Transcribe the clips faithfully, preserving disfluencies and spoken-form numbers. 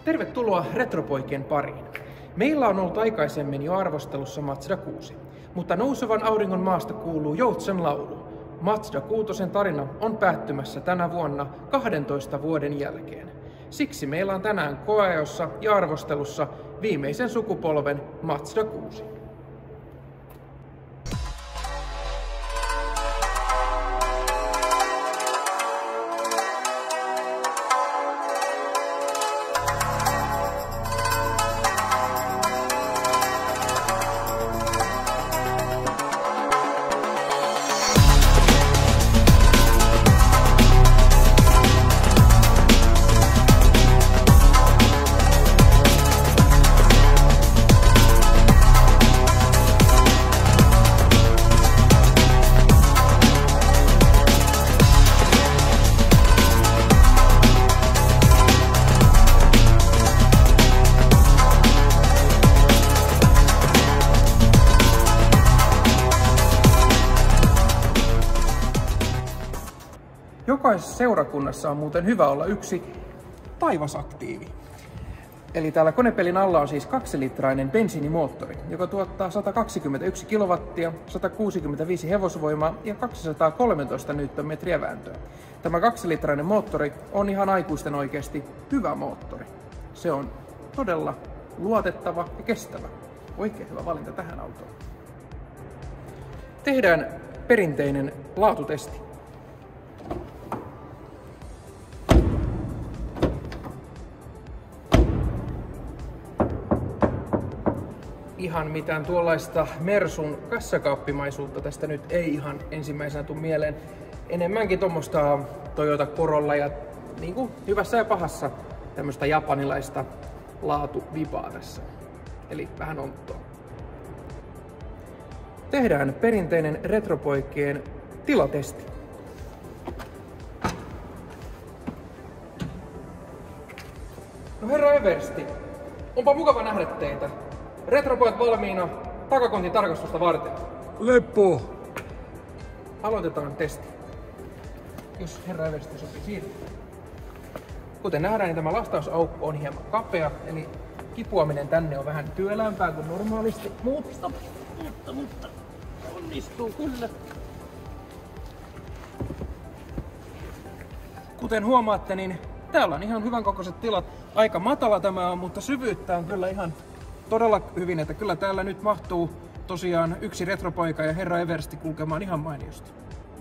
Tervetuloa Retropoikien pariin. Meillä on ollut aikaisemmin jo arvostelussa Mazda kuusi, mutta nousevan auringon maasta kuuluu joutsen laulu. Mazda kuusi tarina on päättymässä tänä vuonna kahdentoista vuoden jälkeen. Siksi meillä on tänään koeajossa ja arvostelussa viimeisen sukupolven Mazda kuusi. Jokaisessa seurakunnassa on muuten hyvä olla yksi taivasaktiivi. Eli täällä konepelin alla on siis kaksilitrainen bensiinimoottori, joka tuottaa sata kaksikymmentäyksi kilowattia, sata kuusikymmentäviisi hevosvoimaa ja kaksisataakolmetoista newtonmetriä vääntöä. Tämä kaksilitrainen moottori on ihan aikuisten oikeasti hyvä moottori. Se on todella luotettava ja kestävä. Oikein hyvä valinta tähän autoon. Tehdään perinteinen laatutesti. Ihan mitään tuollaista Mersun kassakaappimaisuutta tästä nyt ei ihan ensimmäisenä tule mieleen. Enemmänkin tuommoista Toyota Corolla ja niin kuin hyvässä ja pahassa tämmöistä japanilaista laatuvipaa tässä. Eli vähän onttoa. Tehdään perinteinen Retropoikien tilatesti. No herra Eversti, onpa mukava nähdä teitä. Retropojat valmiina takakontin tarkastusta varten. Leppo! Aloitetaan testi. Jos herra Eversti sopii siirtyä. Kuten nähdään, niin tämä lastausaukko on hieman kapea, eli kipuaminen tänne on vähän työlämpää kuin normaalisti. Mutta, mutta, mutta, onnistuu kyllä. Kuten huomaatte, niin täällä on ihan hyvän kokoiset tilat. Aika matala tämä on, mutta syvyyttä on kyllä ihan todella hyvin, että kyllä täällä nyt mahtuu tosiaan yksi retropoika ja herra Eversti kulkemaan ihan mainiosti.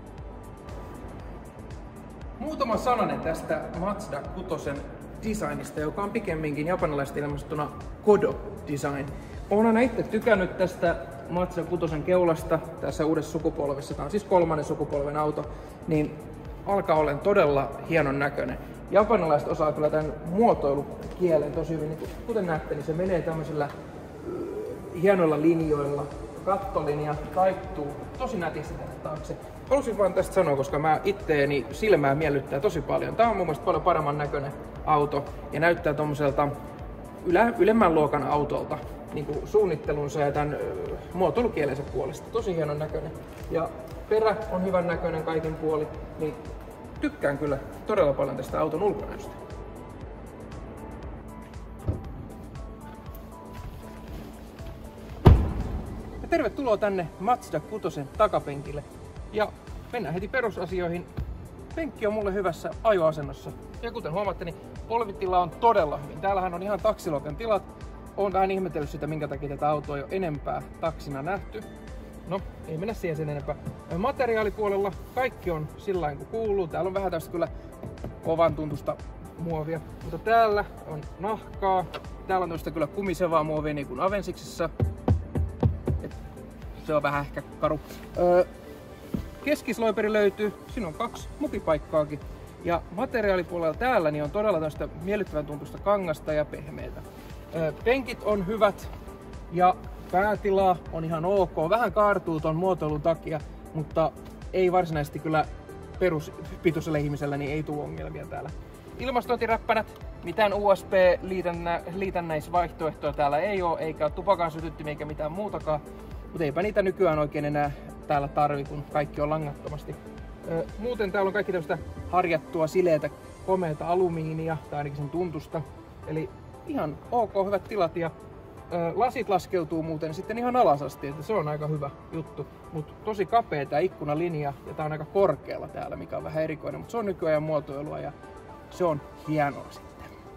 Muutama sananen tästä Mazda kuusi designista, joka on pikemminkin japanilaisesti ilmaistuna Kodo-design. Olen aina itse tykännyt tästä Mazda kuusi keulasta tässä uudessa sukupolvessa. Tämä on siis kolmannen sukupolven auto, niin alkaa olla todella hienon näköinen. Japanilaiset osaa kyllä tämän muotoilukielen tosi hyvin. Niin kuten näette, niin se menee tämmöisillä hienoilla linjoilla. Kattolinja taittuu tosi nätisti tänne taakse. Halusin vaan tästä sanoa, koska mä itteeni silmää miellyttää tosi paljon. Tää on mun mielestä paljon paremman näköinen auto ja näyttää tommoselta ylä, ylemmän luokan autolta niin kuin suunnittelunsa ja tämän muotoilukielensä puolesta. Tosi hienon näköinen. Ja perä on hyvän näköinen kaikin puoli. Niin tykkään kyllä todella paljon tästä auton ulkonäöstä. Ja tervetuloa tänne Mazda kuusi takapenkille. Ja mennään heti perusasioihin. Penkki on mulle hyvässä ajoasennossa. Ja kuten huomaatte, niin polvitila on todella hyvin. Täällähän on ihan taksiluokan tilat. Olen vähän ihmetellyt sitä, minkä takia tätä autoa on jo enempää taksina nähty. No, ei mennä siihen sen enempää. Materiaalipuolella kaikki on sillä kuin kuuluu. Täällä on vähän tästä kyllä kovan tuntusta muovia. Mutta täällä on nahkaa. Täällä on tästä kyllä kumisevaa muovia niin kuin Avensiksessa. Et se on vähän ehkä karu. Öö, keskisloiperi löytyy. Siinä on kaksi mukipaikkaakin. Ja materiaalipuolella täällä niin on todella tästä miellyttävän tuntusta kangasta ja pehmeitä. Öö, penkit on hyvät. Ja päätila on ihan ok, vähän kaartuu ton muotoilun takia, mutta ei varsinaisesti kyllä peruspituiselle ihmisellä niin ei tule ongelmia täällä. Ilmastointiräppänät, mitään U S B-liitännäisvaihtoehtoa täällä ei ole, eikä ole tupakan sytyttimia eikä mitään muutakaan, mutta eipä niitä nykyään oikein enää täällä tarvi, kun kaikki on langattomasti. Muuten täällä on kaikki tämmöistä harjattua, sileätä, komeata alumiinia, tai ainakin sen tuntusta. Eli ihan ok, hyvät tilat ja ö, lasit laskeutuu muuten sitten ihan alas asti, että se on aika hyvä juttu. Mutta tosi kapea tää ikkunalinja ja tää on aika korkealla täällä, mikä on vähän erikoinen, mutta se on nykyajan muotoilua ja se on hienoa sitten.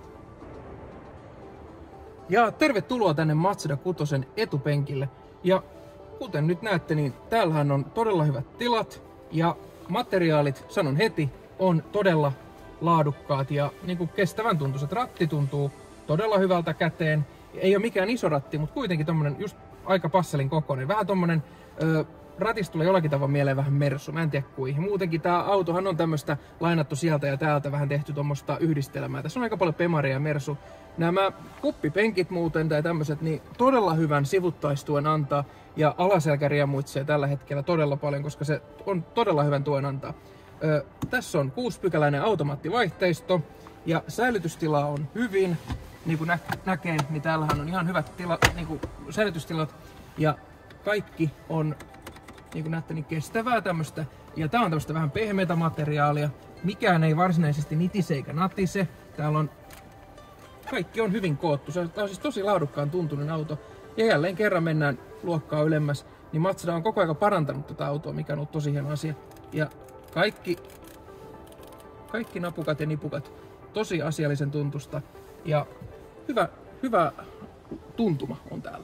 Ja tervetuloa tänne Mazda kuusi etupenkille. Ja kuten nyt näette, niin täällähän on todella hyvät tilat ja materiaalit, sanon heti, on todella laadukkaat ja niin kuin kestävän tuntuiset. Ratti tuntuu todella hyvältä käteen. Ei ole mikään iso ratti, mutta kuitenkin tommonen just aika passelin kokoinen. Vähän tommonen, ö, ratista tulee jollakin tavalla mieleen vähän Mersu, mä en tiedä kuin. Muutenkin tää autohan on tämmöstä lainattu sieltä ja täältä vähän tehty tommosta yhdistelmää. Tässä on aika paljon Pemaria ja Mersu. Nämä kuppipenkit muuten tai tämmöset, niin todella hyvän sivuttaistuen antaa. Ja alaselkä riemuitsee tällä hetkellä todella paljon, koska se on todella hyvän tuen antaa. Ö, tässä on kuuspykäläinen automaattivaihteisto ja säilytystila on hyvin. Niin kuin nä näkee, niin täällähän on ihan hyvät tila, niin kuin säilytystilat ja kaikki on, niin kuin näette, niin kestävää tämmöstä. Ja tää on tämmöstä vähän pehmeätä materiaalia. Mikään ei varsinaisesti nitise eikä natise. Täällä on, kaikki on hyvin koottu. Tää on siis tosi laadukkaan tuntunen auto. Ja jälleen kerran mennään luokkaa ylemmäs, niin Mazda on koko ajan parantanut tätä autoa, mikä on ollut tosi hieno asia. Ja kaikki, kaikki napukat ja nipukat tosi asiallisen tuntusta ja hyvä, hyvä tuntuma on täällä.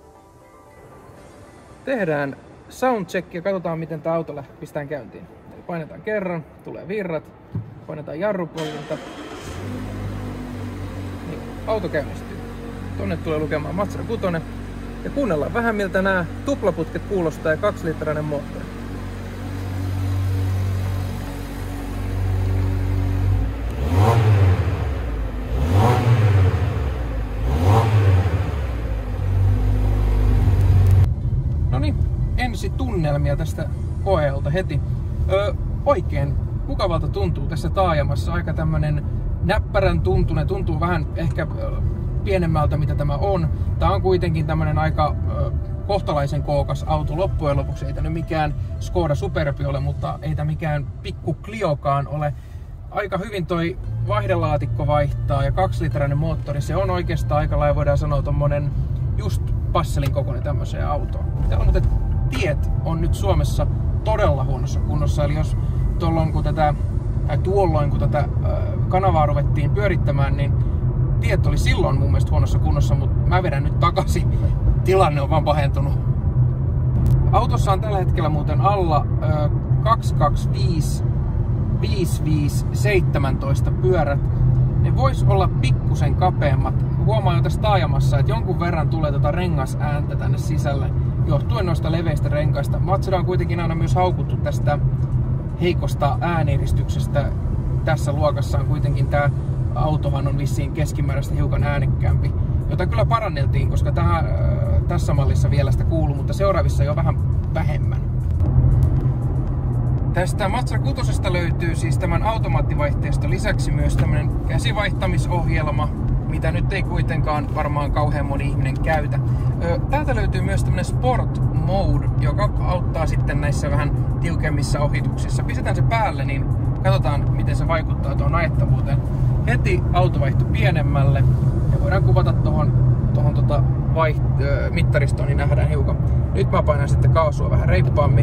Tehdään soundcheck ja katsotaan miten tämä auto pistetään käyntiin. Eli painetaan kerran, tulee virrat, painetaan jarrupoljunta, niin auto käynnistyy. Tonne tulee lukemaan Mazda kuusi ja kuunnellaan vähän miltä nämä tuplaputket kuulostaa ja kaksilitrainen moottori. Ensi tunnelmia tästä koeelta heti. Öö, oikein mukavalta tuntuu tässä taajamassa. Aika tämmönen näppärän tuntunen. Tuntuu vähän ehkä ö, pienemmältä mitä tämä on. Tää on kuitenkin tämmönen aika ö, kohtalaisen kookas auto loppujen lopuksi. Ei tää nyt mikään Skoda Superbi ole, mutta ei tää mikään pikku Cliokaan ole. Aika hyvin toi vaihdelaatikko vaihtaa ja kaksilitrainen moottori. Se on oikeastaan aika lailla voidaan sanoa tommonen just passelin kokoinen tämmöiseen autoon. Täällä on muuten tiet on nyt Suomessa todella huonossa kunnossa, eli jos tuolloin kun tätä, tai tuolloin kun tätä kanavaa ruvettiin pyörittämään, niin tiet oli silloin mun mielestä huonossa kunnossa, mutta mä vedän nyt takaisin. Tilanne on vaan pahentunut. Autossa on tällä hetkellä muuten alla kaksisataakaksikymmentäviisi viisikymmentäviisi seitsemäntoista pyörät. Ne vois olla pikkusen kapeammat. Huomaan jo tässä taajamassa, että jonkun verran tulee tätä rengasääntä tänne sisälle. Johtuen noista leveistä renkaista. Mazda on kuitenkin aina myös haukuttu tästä heikosta ääniedistyksestä. Tässä luokassa on kuitenkin tämä autohan on vissiin keskimääräistä hiukan äänekkäämpi, jota kyllä paranneltiin, koska tähän, tässä mallissa vielä sitä kuuluu, mutta seuraavissa jo vähän vähemmän. Tästä Mazda kuusi löytyy siis tämän automaattivaihteiston lisäksi myös tämmönen käsivaihtamisohjelma, mitä nyt ei kuitenkaan varmaan kauhean moni ihminen käytä. Täältä löytyy myös tämmönen Sport Mode, joka auttaa sitten näissä vähän tiukemmissa ohituksissa. Pistetään se päälle, niin katsotaan miten se vaikuttaa tuohon ajettavuuteen. Heti auto vaihtui pienemmälle ja voidaan kuvata tuohon tohon tota vaiht- mittaristoon, niin nähdään hiukan. Nyt mä painan sitten kaasua vähän reippaammin.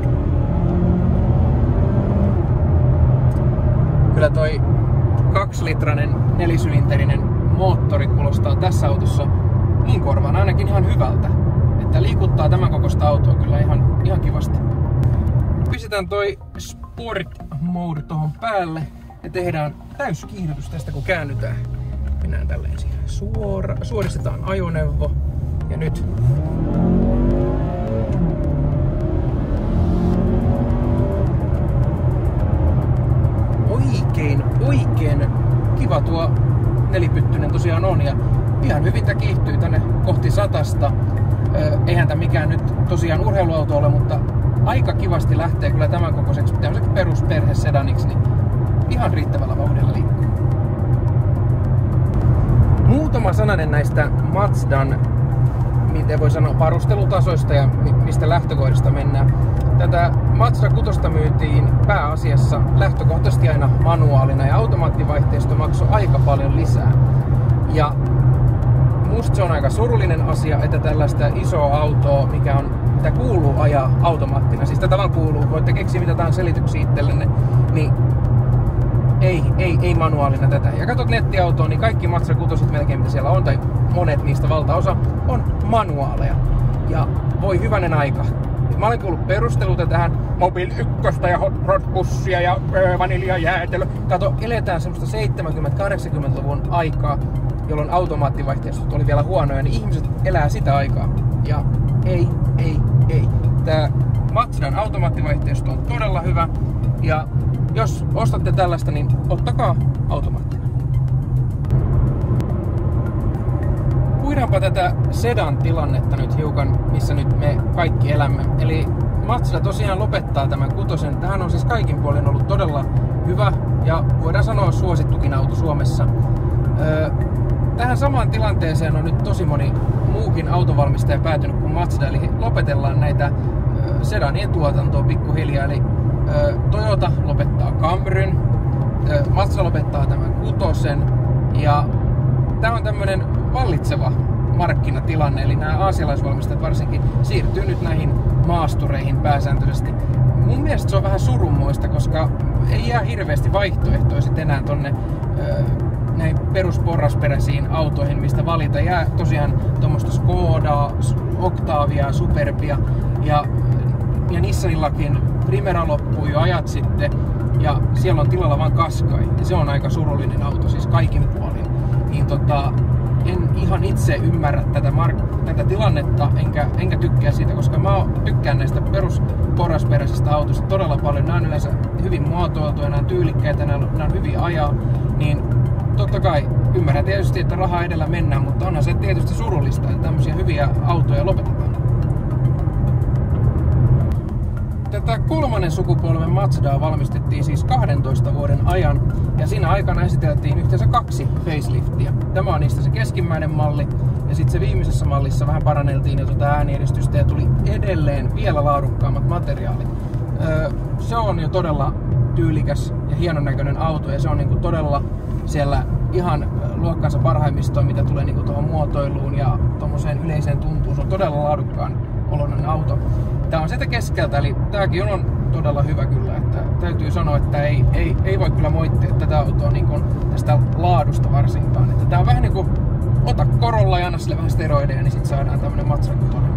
Kyllä toi kaksilitrainen nelisylinterinen moottori kuulostaa tässä autossa mun korvaan ainakin ihan hyvältä. Että liikuttaa tämän kokoista autoa kyllä ihan, ihan kivasti. Pistetään toi Sport Mode tohon päälle ja tehdään täyskiihdytys tästä kun käännytään. Mennään tälleen siihen suora, suoristetaan ajoneuvo ja nyt oikein, oikein kiva tuo nelipyttynen tosiaan on ja ihan hyvin tää kiihtyy tänne kohti satasta. Eihän tää mikään nyt tosiaan urheiluauto ole, mutta aika kivasti lähtee kyllä tämän kokoiseksi tämmöiseksi perusperhesedaniksi, niin ihan riittävällä vauhdilla liikkuu. Muutama sananen näistä Mazdan, miten voi sanoa, varustelutasoista ja mistä lähtökohdista mennään. Tätä Mazda kuusi myytiin pääasiassa lähtökohtaisesti aina manuaalina ja automaattivaihteisto maksoi aika paljon lisää. Ja musta se on aika surullinen asia, että tällaista isoa autoa, mikä on, mitä kuuluu ajaa automaattina, siis tätä vaan kuuluu, voitte keksiä mitä tahansa selityksiä itsellenne, niin ei, ei, ei manuaalina tätä. Ja katsot nettiautoa, niin kaikki Mazda kutoset melkein mitä siellä on, tai monet niistä valtaosa, on manuaaleja. Ja voi hyvänen aika. Mä olen kuullut perusteluita tähän Mobil ykköstä ja Hot Rod-bussia ja öö, vaniljajäätelö. Kato, eletään semmoista seitsemänkymmentä-kahdeksankymmentäluvun aikaa, jolloin automaattivaihteistot oli vielä huonoja, niin ihmiset elää sitä aikaa. Ja ei, ei, ei. Tää Mazdan automaattivaihteisto on todella hyvä. Ja jos ostatte tällaista, niin ottakaa automaattina. Puidaanpa tätä sedan tilannetta nyt hiukan, missä nyt me kaikki elämme. Eli Mazda tosiaan lopettaa tämän kutosen. Tähän on siis kaikin puolin ollut todella hyvä ja voidaan sanoa suosittukin auto Suomessa. Öö, tähän samaan tilanteeseen on nyt tosi moni muukin autovalmistaja päätynyt kuin Mazda, eli lopetellaan näitä öö, sedanien tuotantoa pikkuhiljaa. Eli öö, Toyota lopettaa Camryn, öö, Mazda lopettaa tämän kutosen ja tämä on tämmönen vallitseva markkinatilanne, eli nämä aasialaisvalmistajat varsinkin siirtyy nyt näihin maastureihin pääsääntöisesti. Mun mielestä se on vähän surunmoista, koska ei jää hirveästi vaihtoehtoja sitten enää tonne öö, näihin perusporrasperäisiin autoihin, mistä valita. Jää tosiaan tuommoista Skodaa, Octavia, Superbia ja, ja Nissanillakin Primera loppui jo ajat sitten ja siellä on tilalla vaan Qashqai ja se on aika surullinen auto, siis kaikin puolin. Niin tota, en ihan itse ymmärrä tätä, mark- tätä tilannetta, enkä, enkä tykkää siitä, koska mä tykkään näistä perusporrasperäisistä autoista todella paljon. Nämä on yleensä hyvin muotoiltuja, nämä on tyylikkäitä, nämä on, nämä on hyviä ajaa, niin totta kai ymmärrän tietysti, että rahaa edellä mennään, mutta onhan se tietysti surullista, että tämmöisiä hyviä autoja lopetetaan. Tätä kolmannen sukupolven Mazdaa valmistettiin siis kahdentoista vuoden ajan ja siinä aikana esiteltiin yhteensä kaksi faceliftiä. Tämä on niistä se keskimmäinen malli ja sitten se viimeisessä mallissa vähän paranneltiin jo tuota äänieristystä ja tuli edelleen vielä laadukkaammat materiaalit. Öö, se on jo todella tyylikäs ja hienon näköinen auto ja se on niinku todella siellä ihan luokkansa parhaimmistoon, mitä tulee niinku tuohon muotoiluun ja tuommoiseen yleiseen tuntuun. Se on todella laadukkaan oloinen auto. Tää on sieltä keskeltä, eli tääkin on todella hyvä kyllä, että täytyy sanoa, että ei, ei, ei voi kyllä moittia tätä autoa niin kuin tästä laadusta varsinkaan. Että tää on vähän niinku ota Corolla ja anna sille vähän steroideja, niin sit saadaan tämmönen Mazda kutonen.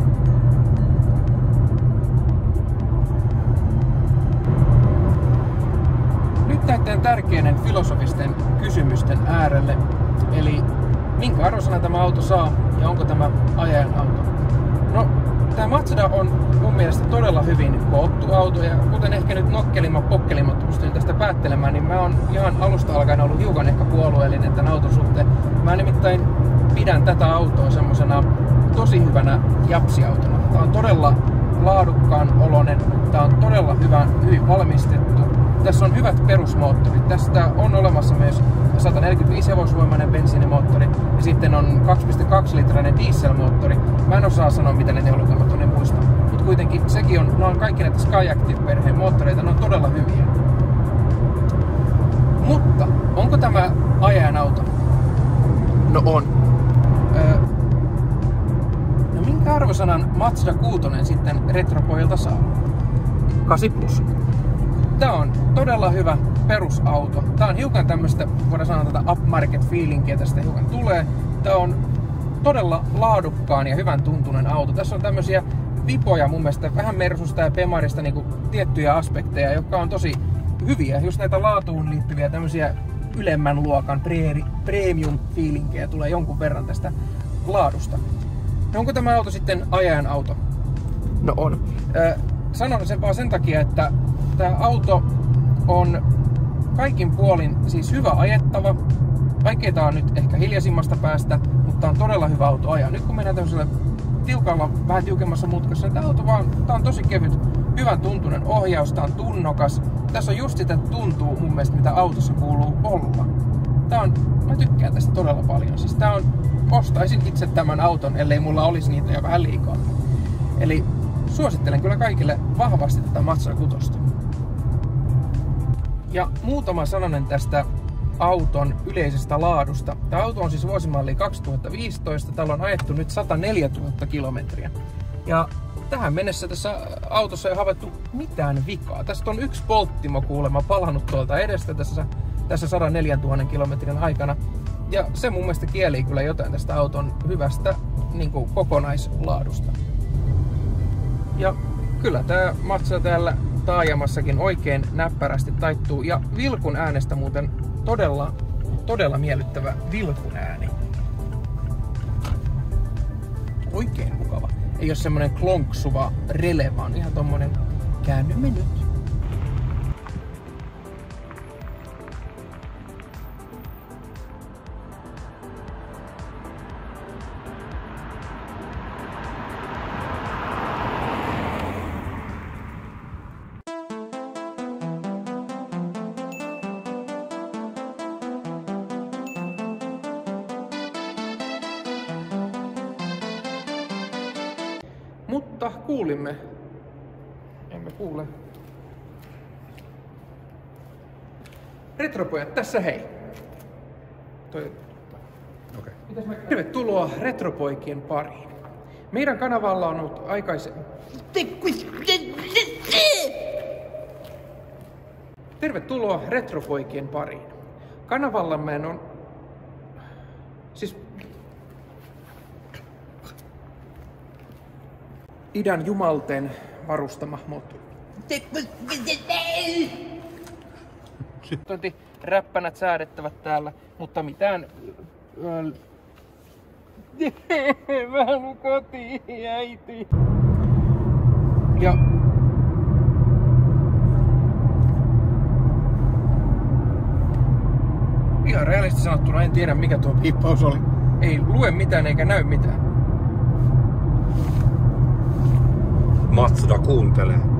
Nyt näiden tärkeiden filosofisten kysymysten äärelle, eli minkä arvosana tämä auto saa ja onko tämä ajajan auto? No, tämä Mazda on mun mielestä todella hyvin koottu auto ja kuten ehkä nyt nokkelimmat pokkelimmat pystyn tästä päättelemään, niin mä oon ihan alusta alkaen ollut hiukan ehkä puolueellinen tämän auton suhteen. Mä nimittäin pidän tätä autoa semmosena tosi hyvänä japsiautona. Tää on todella laadukkaan oloinen, tää on todella hyvä, hyvin valmistettu. Tässä on hyvät perusmoottorit. Tästä on olemassa myös sata neljäkymmentäviisi hevosvoimainen bensiinimoottori ja sitten on kaksi pilkku kaksi litrainen dieselmoottori. Mä en osaa sanoa mitä ne teholukemat on, en muista. Mutta kuitenkin sekin on, ne on kaikki näitä Skyactiv-perheen moottoreita, ne on todella hyviä. Mutta onko tämä ajajan auto? No on. Öö, no minkä arvosanan Mazda kuusi sitten retropojilta saa? kahdeksan plus. Tää on todella hyvä perusauto. Tää on hiukan tämmöstä, voidaan sanoa tätä upmarket feelingiä tästä hiukan tulee. Tää on todella laadukkaan ja hyvän tuntunen auto. Tässä on tämmösiä vipoja mun mielestä vähän Mersusta ja Pemarista niinku tiettyjä aspekteja, jotka on tosi hyviä. Just näitä laatuun liittyviä tämmösiä ylemmän luokan premium feelingejä tulee jonkun verran tästä laadusta. No onko tämä auto sitten ajajan auto? No on. Äh, sanon sen vaan sen takia, että tämä auto on kaikin puolin siis hyvä ajettava. Vaikkei tää on nyt ehkä hiljaisimmasta päästä, mutta on todella hyvä auto ajaa. Nyt kun mennään tämmöisellä tiukalla, vähän tiukemmassa mutkassa, niin tää auto vaan, tää on tosi kevyt, hyvän tuntunen ohjaus, tää on tunnokas. Tässä on just sitä tuntuu mun mielestä, mitä autossa kuuluu olla. Tää on, mä tykkään tästä todella paljon. Siis tää on, ostaisin itse tämän auton, ellei mulla olisi niitä jo vähän liikaa. Eli suosittelen kyllä kaikille vahvasti tätä Mazda kuusi. Ja muutama sananen tästä auton yleisestä laadusta. Tämä auto on siis vuosimalli kaksituhattaviisitoista. Täällä on ajettu nyt sata neljätuhatta kilometriä. Ja tähän mennessä tässä autossa ei ole havaittu mitään vikaa. Tästä on yksi polttimo kuulemma palannut tuolta edestä tässä, tässä sata neljätuhatta kilometrin aikana. Ja se mun mielestä kielii kyllä jotain tästä auton hyvästä niin kuin kokonaislaadusta. Ja kyllä tää Mazda täällä taajamassakin oikein näppärästi taittuu. Ja vilkun äänestä muuten todella, todella miellyttävä vilkun ääni. Oikein mukava. Ei ole semmonen klonksuva rele, vaan ihan tommonen käännymme nyt. Mutta kuulimme. Emme kuule. Retropojat, tässä hei. Toi... Okay. Tervetuloa Retropoikien pariin. Meidän kanavalla on ollut aikaisemmin... Tervetuloa Retropoikien pariin. Kanavallamme on... Siis... idän jumalten varustama moottori. Räppänät säädettävät täällä, mutta mitään... Vähän kotiin, äiti. Ja... ihan realistisesti sanottuna en tiedä mikä tuo piippaus oli. Ei lue mitään eikä näy mitään. Mazda kuuntelee.